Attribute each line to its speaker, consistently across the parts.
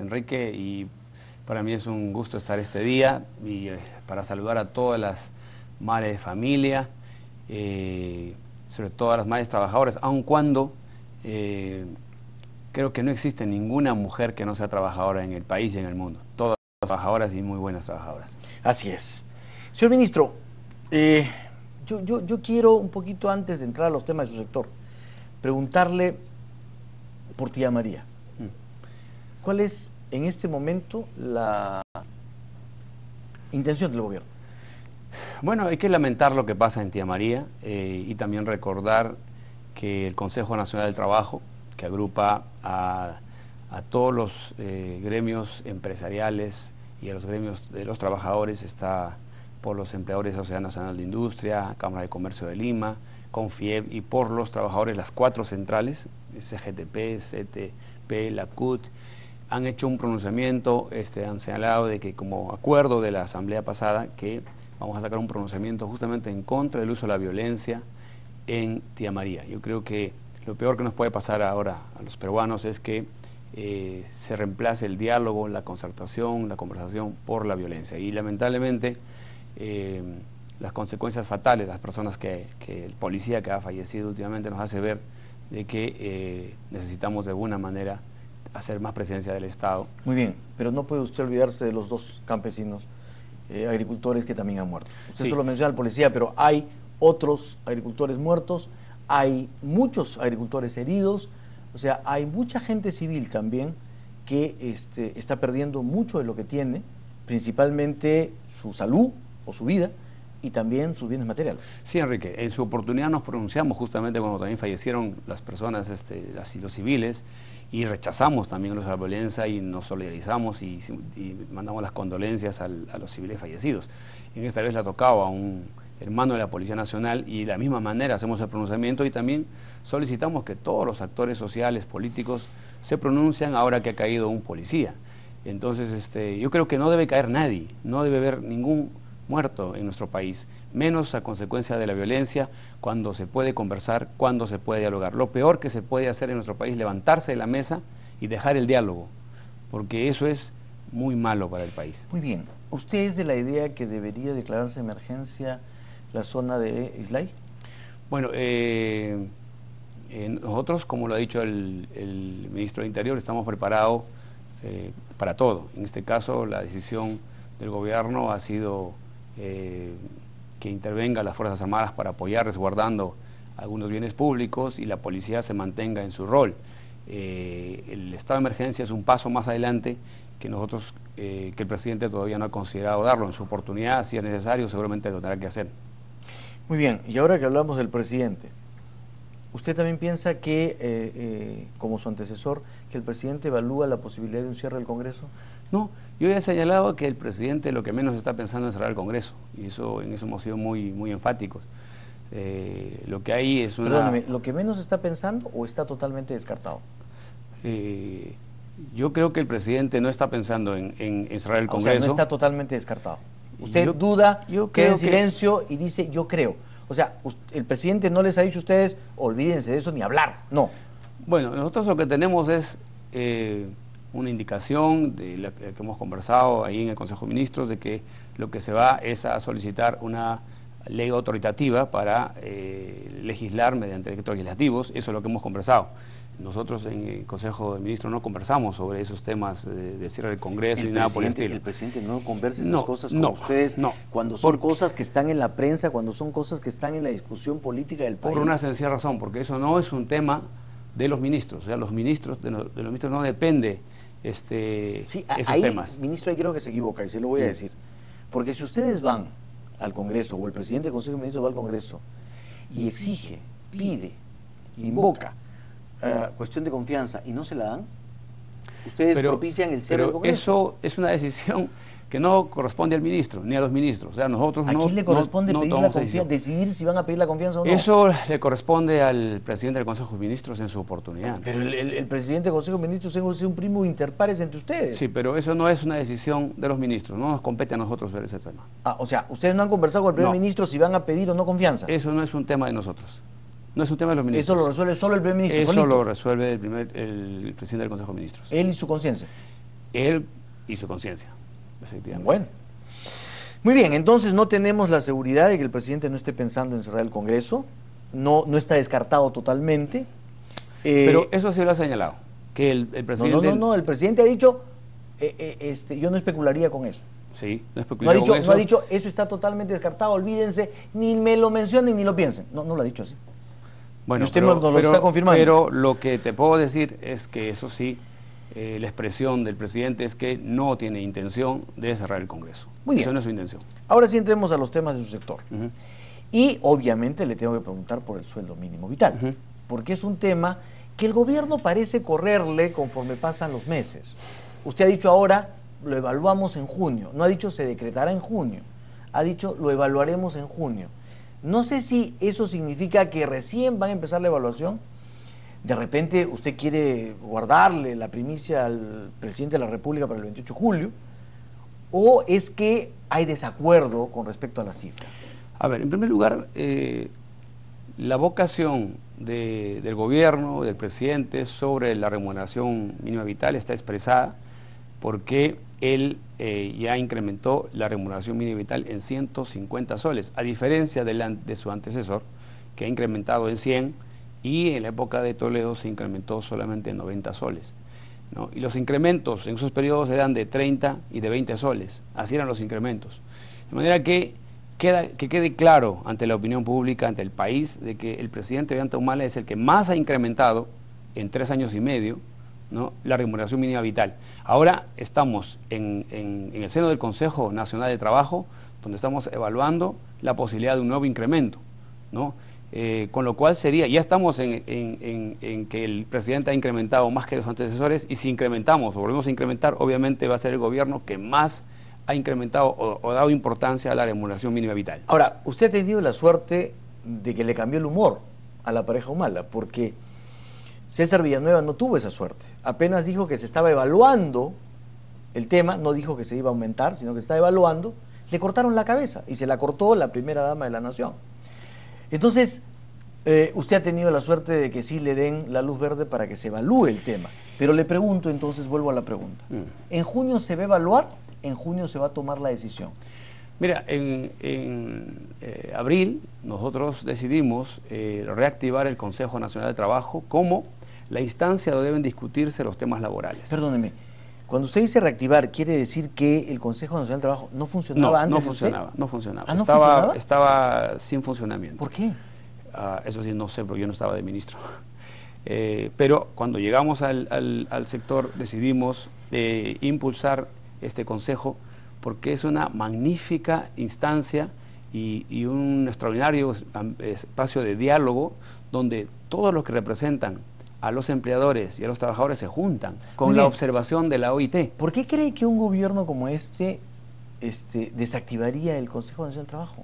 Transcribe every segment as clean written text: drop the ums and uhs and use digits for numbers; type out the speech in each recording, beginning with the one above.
Speaker 1: Enrique, y para mí es un gusto estar este día y para saludar a todas las madres de familia, sobre todo a las madres trabajadoras, aun cuando creo que no existe ninguna mujer que no sea trabajadora en el país y en el mundo. Todas trabajadoras y muy buenas trabajadoras.
Speaker 2: Así es. Señor ministro, yo quiero un poquito antes de entrar a los temas de su sector, preguntarle por tía María. ¿Cuál es en este momento la intención del gobierno?
Speaker 1: Bueno, hay que lamentar lo que pasa en Tía María y también recordar que el Consejo Nacional del Trabajo, que agrupa a todos los gremios empresariales y a los gremios de los trabajadores, está por los empleadores de la Sociedad Nacional de Industria, Cámara de Comercio de Lima, CONFIEB, y por los trabajadores, las 4 centrales, CGTP, CTP, la CUT, han hecho un pronunciamiento, han señalado de que como acuerdo de la asamblea pasada, que vamos a sacar un pronunciamiento justamente en contra del uso de la violencia en Tía María. Yo creo que lo peor que nos puede pasar ahora a los peruanos es que se reemplace el diálogo, la concertación, la conversación por la violencia. Y lamentablemente las consecuencias fatales, las personas que el policía que ha fallecido últimamente nos hace ver de que necesitamos de alguna manera hacer más presencia del Estado.
Speaker 2: Muy bien, pero no puede usted olvidarse de los 2 campesinos agricultores que también han muerto. Usted solo menciona al policía, pero hay otros agricultores muertos, hay muchos agricultores heridos, o sea, hay mucha gente civil también que está perdiendo mucho de lo que tiene, principalmente su salud o su vida, y también sus bienes materiales.
Speaker 1: Sí, Enrique, en su oportunidad nos pronunciamos justamente cuando también fallecieron las personas, los civiles, y rechazamos también los de la violencia y nos solidarizamos y mandamos las condolencias a los civiles fallecidos. En esta vez le ha tocado a un hermano de la Policía Nacional y de la misma manera hacemos el pronunciamiento y también solicitamos que todos los actores sociales, políticos, se pronuncian ahora que ha caído un policía. Entonces, yo creo que no debe caer nadie, no debe haber ningún muerto en nuestro país, menos a consecuencia de la violencia, cuando se puede conversar, cuando se puede dialogar. Lo peor que se puede hacer en nuestro país es levantarse de la mesa y dejar el diálogo, porque eso es muy malo para el país.
Speaker 2: Muy bien. ¿Usted es de la idea que debería declararse emergencia la zona de Islay?
Speaker 1: Bueno, nosotros, como lo ha dicho el ministro de Interior, estamos preparados para todo. En este caso, la decisión del gobierno ha sido que intervenga las Fuerzas Armadas para apoyar resguardando algunos bienes públicos y la policía se mantenga en su rol. El estado de emergencia es un paso más adelante que nosotros, que el presidente todavía no ha considerado darlo. En su oportunidad, si es necesario, seguramente lo tendrá que hacer.
Speaker 2: Muy bien, y ahora que hablamos del presidente, ¿usted también piensa que, como su antecesor, que el presidente evalúa la posibilidad de un cierre del Congreso?
Speaker 1: No, yo ya he señalado que el presidente lo que menos está pensando es cerrar el Congreso, y en eso hemos sido muy enfáticos. Lo que hay es una...
Speaker 2: Perdóname, ¿lo que menos está pensando o está totalmente descartado?
Speaker 1: Yo creo que el presidente no está pensando en cerrar el Congreso.
Speaker 2: O sea, no está totalmente descartado. Usted duda, queda en silencio y dice, yo creo. O sea, el presidente no les ha dicho a ustedes, olvídense de eso ni hablar, no.
Speaker 1: Bueno, nosotros lo que tenemos es una indicación de la que hemos conversado ahí en el Consejo de Ministros, de que lo que se va es a solicitar una ley autoritativa para legislar mediante decretos legislativos. Eso es lo que hemos conversado. Nosotros en el Consejo de Ministros no conversamos sobre esos temas de cierre del Congreso ni nada por el estilo.
Speaker 2: El presidente no conversa esas cosas con ustedes cuando son cosas que están en la prensa, cuando son cosas que están en la discusión política del país.
Speaker 1: Por una sencilla razón, porque eso no es un tema de los ministros. O sea, los ministros, de los ministros no depende esos temas.
Speaker 2: Ministro, ahí creo que se equivoca y se lo voy a decir. Porque si ustedes van al Congreso o el presidente del Consejo de Ministros va al Congreso y exige, pide, invoca cuestión de confianza y no se la dan, ustedes propician el cierre del Congreso.
Speaker 1: Eso es una decisión que no corresponde al ministro, ni a los ministros. O sea, nosotros
Speaker 2: ¿A quién le corresponde pedir la confianza, decidir si van a pedir la confianza o no?
Speaker 1: Eso le corresponde al presidente del Consejo de Ministros en su oportunidad.
Speaker 2: Pero el presidente del Consejo de Ministros es un primo inter pares entre ustedes.
Speaker 1: Sí, pero eso no es una decisión de los ministros, no nos compete a nosotros ver ese tema.
Speaker 2: O sea, ustedes no han conversado con el primer ministro si van a pedir o no confianza.
Speaker 1: Eso no es un tema de nosotros. No es un tema de los ministros.
Speaker 2: Eso lo resuelve solo el primer ministro.
Speaker 1: Eso
Speaker 2: solito.
Speaker 1: lo resuelve el presidente del Consejo de Ministros.
Speaker 2: Él y su conciencia.
Speaker 1: él y su conciencia, efectivamente.
Speaker 2: Bueno. Muy bien, entonces no tenemos la seguridad de que el presidente no esté pensando en cerrar el Congreso, no está descartado totalmente.
Speaker 1: Pero eso sí lo ha señalado, que el presidente...
Speaker 2: No, el presidente ha dicho, yo no especularía con eso.
Speaker 1: Sí, no especularía con eso.
Speaker 2: No ha dicho, eso está totalmente descartado, olvídense, ni me lo mencionen ni lo piensen. No lo ha dicho así.
Speaker 1: Bueno,
Speaker 2: y usted nos lo está confirmando.
Speaker 1: Pero lo que te puedo decir es que eso sí, la expresión del presidente es que no tiene intención de cerrar el Congreso.
Speaker 2: Muy bien.
Speaker 1: Eso no es su intención.
Speaker 2: Ahora sí entremos a los temas de su sector. Y obviamente le tengo que preguntar por el sueldo mínimo vital, porque es un tema que el gobierno parece correrle conforme pasan los meses. Usted ha dicho ahora, lo evaluamos en junio. No ha dicho se decretará en junio. Ha dicho lo evaluaremos en junio. No sé si eso significa que recién van a empezar la evaluación. De repente usted quiere guardarle la primicia al presidente de la República para el 28 de julio, o es que hay desacuerdo con respecto a la cifra.
Speaker 1: A ver, en primer lugar, la vocación del gobierno, del presidente, sobre la remuneración mínima vital está expresada porque él ya incrementó la remuneración mínima vital en 150 soles, a diferencia de su antecesor, que ha incrementado en 100, y en la época de Toledo se incrementó solamente en 90 soles. ¿No? Y los incrementos en esos periodos eran de 30 y de 20 soles, así eran los incrementos. De manera que quede claro ante la opinión pública, ante el país, de que el presidente Ollanta Humala es el que más ha incrementado en 3 años y medio, ¿no?, la remuneración mínima vital. Ahora estamos en el seno del Consejo Nacional de Trabajo, donde estamos evaluando la posibilidad de un nuevo incremento, ¿no? Con lo cual ya estamos en que el presidente ha incrementado más que los antecesores, y si incrementamos o volvemos a incrementar, obviamente va a ser el gobierno que más ha incrementado o dado importancia a la remuneración mínima vital.
Speaker 2: Ahora, usted ha tenido la suerte de que le cambió el humor a la pareja Humala, porque César Villanueva no tuvo esa suerte. Apenas dijo que se estaba evaluando el tema, no dijo que se iba a aumentar, sino que se estaba evaluando, le cortaron la cabeza, y se la cortó la primera dama de la nación. Entonces, usted ha tenido la suerte de que sí le den la luz verde para que se evalúe el tema. Pero le pregunto, entonces vuelvo a la pregunta. ¿En junio se va a evaluar? ¿En junio se va a tomar la decisión?
Speaker 1: Mira, en abril nosotros decidimos reactivar el Consejo Nacional de Trabajo como la instancia donde deben discutirse los temas laborales.
Speaker 2: Perdóneme, cuando usted dice reactivar, ¿quiere decir que el Consejo Nacional de Trabajo no funcionaba antes?
Speaker 1: No funcionaba.
Speaker 2: ¿Ah, no funcionaba?
Speaker 1: Estaba sin funcionamiento.
Speaker 2: ¿Por qué?
Speaker 1: Eso sí, no sé, porque yo no estaba de ministro. Pero cuando llegamos al sector decidimos impulsar este consejo, porque es una magnífica instancia y un extraordinario espacio de diálogo donde todos los que representan a los empleadores y a los trabajadores se juntan con la observación de la OIT.
Speaker 2: ¿Por qué cree que un gobierno como este desactivaría el Consejo Nacional del Trabajo?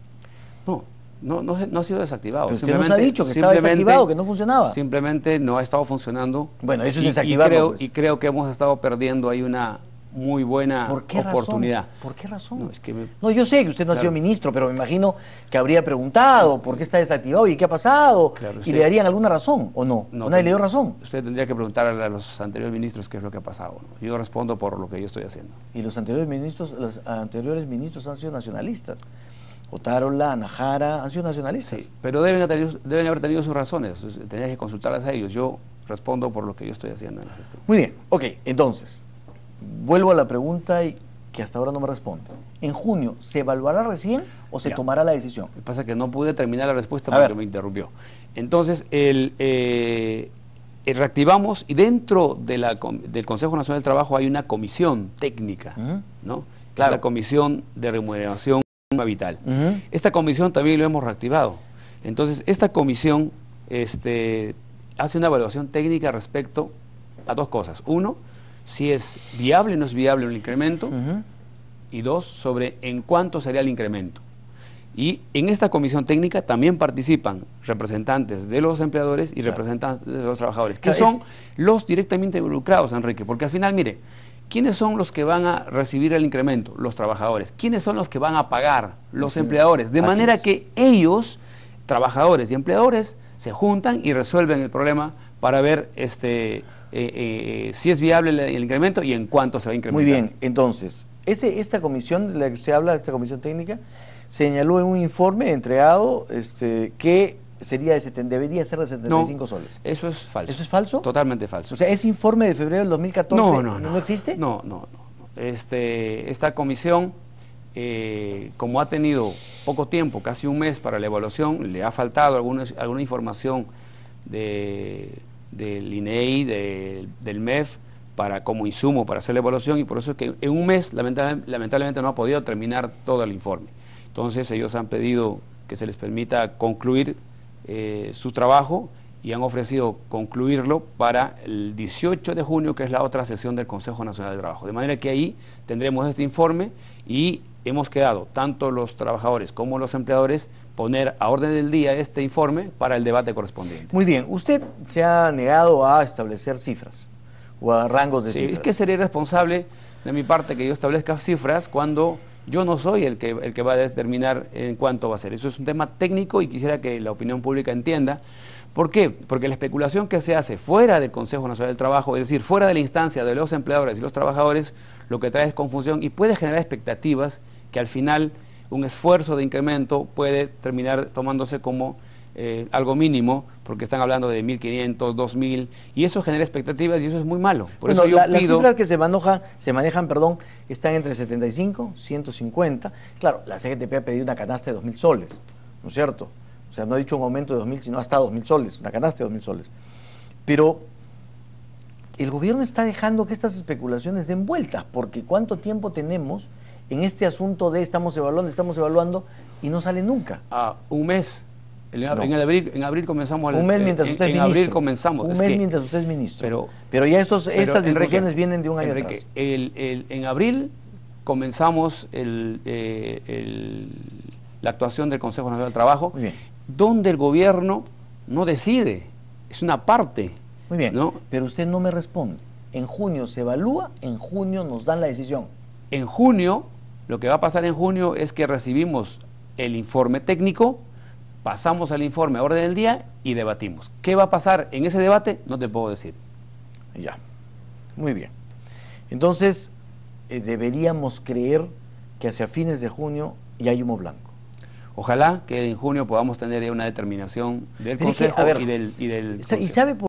Speaker 1: No ha sido desactivado.
Speaker 2: Pero usted nos ha dicho que estaba desactivado, que no funcionaba.
Speaker 1: Simplemente no ha estado funcionando.
Speaker 2: Bueno, eso es desactivarlo.
Speaker 1: Y creo que hemos estado perdiendo ahí una muy buena oportunidad.
Speaker 2: ¿Por qué razón?
Speaker 1: No,
Speaker 2: yo sé que usted no ha sido ministro, pero me imagino que habría preguntado por qué está desactivado y qué ha pasado, y le darían alguna razón, ¿o no? ¿Nadie le dio razón?
Speaker 1: Usted tendría que preguntarle a los anteriores ministros qué es lo que ha pasado, ¿no? Yo respondo por lo que yo estoy haciendo.
Speaker 2: Y los anteriores ministros han sido nacionalistas. Otárola, Nájara, han sido nacionalistas.
Speaker 1: Sí, pero deben haber tenido sus razones, tendrías que consultarlas a ellos. Yo respondo por lo que yo estoy haciendo en la gestión.
Speaker 2: Muy bien, ok, entonces, vuelvo a la pregunta que hasta ahora no me responde. ¿En junio se evaluará recién o se tomará la decisión?
Speaker 1: Lo que pasa es que no pude terminar la respuesta porque me interrumpió. Entonces, reactivamos, y dentro de del Consejo Nacional del Trabajo hay una comisión técnica, ¿no? Claro. La Comisión de Remuneración Vital. Esta comisión también lo hemos reactivado. Entonces, esta comisión hace una evaluación técnica respecto a dos cosas. Uno, si es viable o no es viable un incremento, y dos, sobre en cuánto sería el incremento. Y en esta comisión técnica también participan representantes de los empleadores y representantes de los trabajadores, que son los directamente involucrados, Enrique, porque al final, mire, ¿quiénes son los que van a recibir el incremento? Los trabajadores. ¿Quiénes son los que van a pagar? Los empleadores. De manera que ellos, trabajadores y empleadores, se juntan y resuelven el problema para ver si es viable el incremento y en cuánto se va a incrementar.
Speaker 2: Muy bien, entonces, esta comisión de la que usted habla, esta comisión técnica, señaló en un informe entregado que debería ser de 75 soles.
Speaker 1: Eso es falso.
Speaker 2: ¿Eso es falso?
Speaker 1: Totalmente falso.
Speaker 2: O sea, ¿ese informe de febrero del 2014 no existe?
Speaker 1: No. Esta comisión, como ha tenido poco tiempo, casi un mes para la evaluación, le ha faltado alguna información del INEI, del MEF, como insumo para hacer la evaluación, y por eso es que en un mes lamentablemente no ha podido terminar todo el informe. Entonces ellos han pedido que se les permita concluir su trabajo y han ofrecido concluirlo para el 18 de junio, que es la otra sesión del Consejo Nacional del Trabajo. De manera que ahí tendremos este informe y hemos quedado, tanto los trabajadores como los empleadores, poner a orden del día este informe para el debate correspondiente.
Speaker 2: Muy bien, usted se ha negado a establecer cifras o a rangos de cifras.
Speaker 1: Es que sería irresponsable de mi parte que yo establezca cifras cuando yo no soy el que va a determinar en cuánto va a ser. Eso es un tema técnico y quisiera que la opinión pública entienda. ¿Por qué? Porque la especulación que se hace fuera del Consejo Nacional del Trabajo, es decir, fuera de la instancia de los empleadores y los trabajadores, lo que trae es confusión y puede generar expectativas que al final un esfuerzo de incremento puede terminar tomándose como algo mínimo, porque están hablando de 1.500, 2.000, y eso genera expectativas y eso es muy malo. Por eso yo pido...
Speaker 2: Las cifras que se manejan, están entre 75, 150. Claro, la CGTP ha pedido una canasta de 2.000 soles, ¿no es cierto? O sea, no ha dicho un aumento de 2.000, sino hasta 2.000 soles, una canasta de 2.000 soles. Pero el gobierno está dejando que estas especulaciones den vueltas, porque ¿cuánto tiempo tenemos en este asunto de estamos evaluando y no sale nunca?
Speaker 1: Un mes. En abril comenzamos.
Speaker 2: Un mes mientras usted es ministro.
Speaker 1: En abril comenzamos.
Speaker 2: Un mes mientras usted es ministro. Pero ya estas discusiones vienen de un año atrás.
Speaker 1: En abril comenzamos la actuación del Consejo Nacional del Trabajo, donde el gobierno no decide, es una parte.
Speaker 2: Muy bien,
Speaker 1: ¿no?
Speaker 2: Pero usted no me responde. En junio se evalúa, en junio nos dan la decisión.
Speaker 1: En junio, lo que va a pasar en junio es que recibimos el informe técnico, pasamos al informe a orden del día y debatimos. ¿Qué va a pasar en ese debate? No te puedo decir.
Speaker 2: Ya, muy bien. Entonces, deberíamos creer que hacia fines de junio ya hay humo blanco.
Speaker 1: Ojalá que en junio podamos tener una determinación del Consejo y del Consejo.
Speaker 2: ¿Y sabe por